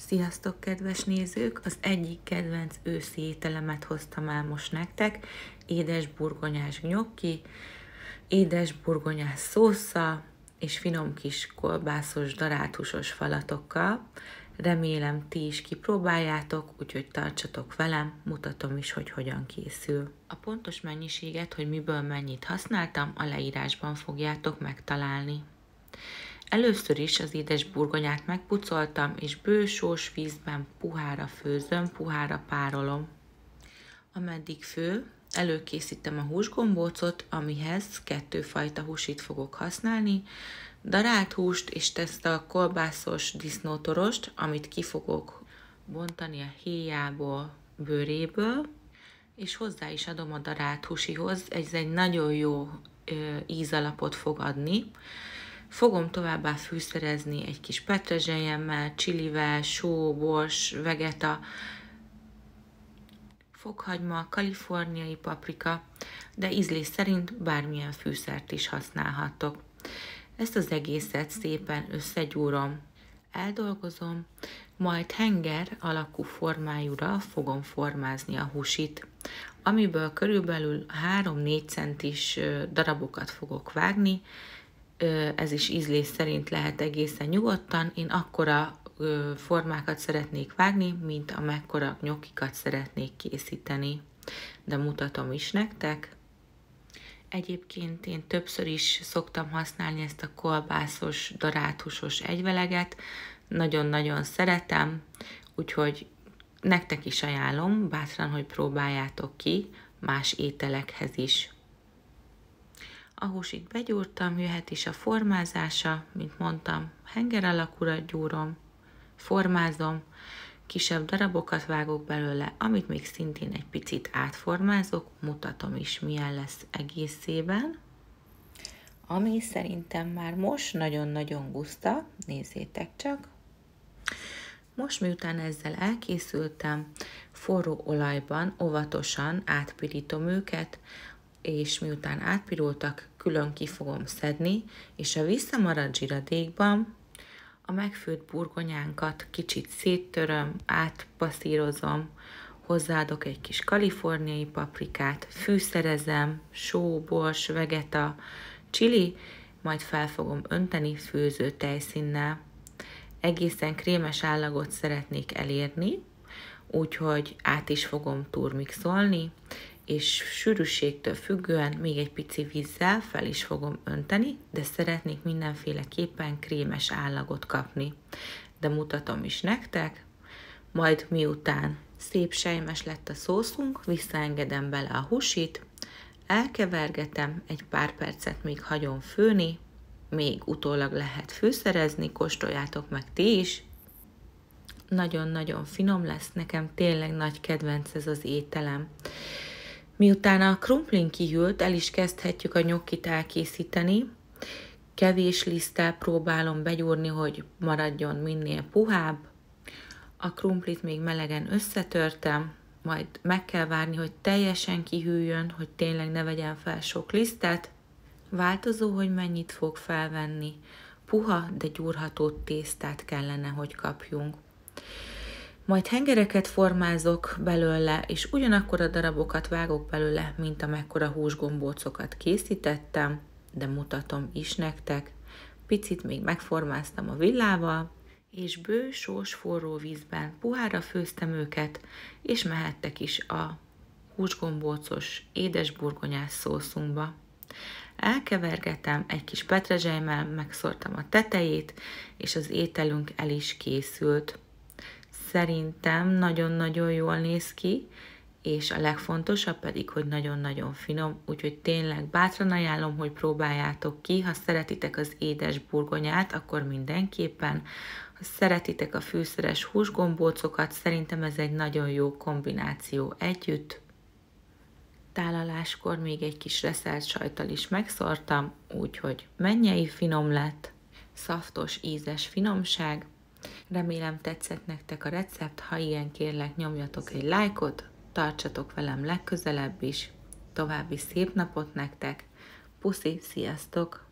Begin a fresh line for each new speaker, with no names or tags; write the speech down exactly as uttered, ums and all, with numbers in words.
Sziasztok, kedves nézők! Az egyik kedvenc őszi ételemet hoztam el most nektek, édes burgonyás gnocchi, édes burgonyás szóssza és finom kis kolbászos, darált húsos falatokkal. Remélem ti is kipróbáljátok, úgyhogy tartsatok velem, mutatom is, hogy hogyan készül. A pontos mennyiséget, hogy miből mennyit használtam, a leírásban fogjátok megtalálni. Először is az édes burgonyát megpucoltam, és bő sós vízben puhára főzöm, puhára párolom. Ameddig fő, előkészítem a húsgombócot, amihez kettőfajta húsit fogok használni, darált húst és ezt a kolbászos disznótorost, amit ki fogok bontani a héjából, bőréből, és hozzá is adom a darált húsihoz, ez egy nagyon jó ö, ízalapot fog adni. Fogom továbbá fűszerezni egy kis petrezselyemmel, csilivel, só, bors, vegeta, fokhagyma, kaliforniai paprika, de ízlés szerint bármilyen fűszert is használhatok. Ezt az egészet szépen összegyúrom, eldolgozom, majd henger alakú formájúra fogom formázni a húsit, amiből körülbelül három-négy centis darabokat fogok vágni. Ez is ízlés szerint lehet egészen nyugodtan. Én akkora formákat szeretnék vágni, mint amekkora gnocchikat szeretnék készíteni. De mutatom is nektek. Egyébként én többször is szoktam használni ezt a kolbászos, darált húsos egyveleget. Nagyon-nagyon szeretem, úgyhogy nektek is ajánlom, bátran, hogy próbáljátok ki más ételekhez is. A húsit begyúrtam, jöhet is a formázása, mint mondtam, henger alakúra gyúrom, formázom, kisebb darabokat vágok belőle, amit még szintén egy picit átformázok, mutatom is, milyen lesz egészében. Ami szerintem már most nagyon-nagyon guszta, nézzétek csak. Most miután ezzel elkészültem, forró olajban óvatosan átpirítom őket, és miután átpirultak, külön ki fogom szedni, és a visszamaradt zsiradékban a megfőtt burgonyánkat kicsit széttöröm, átpasszírozom, hozzáadok egy kis kaliforniai paprikát, fűszerezem, só, bors, vegeta, chili, majd fel fogom önteni főző tejszínnel. Egészen krémes állagot szeretnék elérni, úgyhogy át is fogom turmixolni, és sűrűségtől függően még egy pici vízzel fel is fogom önteni, de szeretnék mindenféleképpen krémes állagot kapni. De mutatom is nektek, majd miután szép sejmes lett a szószunk, visszaengedem bele a húsit, elkevergetem, egy pár percet még hagyom főni, még utólag lehet fűszerezni, kóstoljátok meg ti is. Nagyon-nagyon finom lesz, nekem tényleg nagy kedvenc ez az ételem. Miután a krumplin kihűlt, el is kezdhetjük a gnoccit elkészíteni. Kevés liszttel próbálom begyúrni, hogy maradjon minél puhább. A krumplit még melegen összetörtem, majd meg kell várni, hogy teljesen kihűljön, hogy tényleg ne vegyen fel sok lisztet. Változó, hogy mennyit fog felvenni. Puha, de gyúrható tésztát kellene, hogy kapjunk. Majd hengereket formázok belőle, és ugyanakkor a darabokat vágok belőle, mint amekkora húsgombócokat készítettem, de mutatom is nektek. Picit még megformáztam a villával, és bő sós forró vízben puhára főztem őket, és mehettek is a húsgombócos, édesburgonyás szószunkba. Elkevergetem, egy kis petrezselymel megszórtam a tetejét, és az ételünk el is készült. Szerintem nagyon-nagyon jól néz ki, és a legfontosabb pedig, hogy nagyon-nagyon finom, úgyhogy tényleg bátran ajánlom, hogy próbáljátok ki. Ha szeretitek az édes burgonyát, akkor mindenképpen. Ha szeretitek a fűszeres húsgombócokat, szerintem ez egy nagyon jó kombináció együtt. Tálaláskor még egy kis reszelt sajttal is megszórtam, úgyhogy mennyei finom lett, szaftos, ízes finomság. Remélem tetszett nektek a recept, ha ilyen, kérlek nyomjatok egy lájkot, tartsatok velem legközelebb is, további szép napot nektek, puszi, sziasztok!